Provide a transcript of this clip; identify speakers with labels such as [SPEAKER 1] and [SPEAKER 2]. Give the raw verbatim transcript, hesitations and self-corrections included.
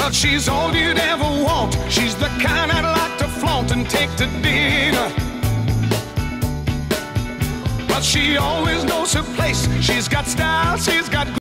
[SPEAKER 1] Well, she's all you'd ever want. She's the kind I'd like to flaunt and take to dinner. But she always knows her place. She's got style, she's got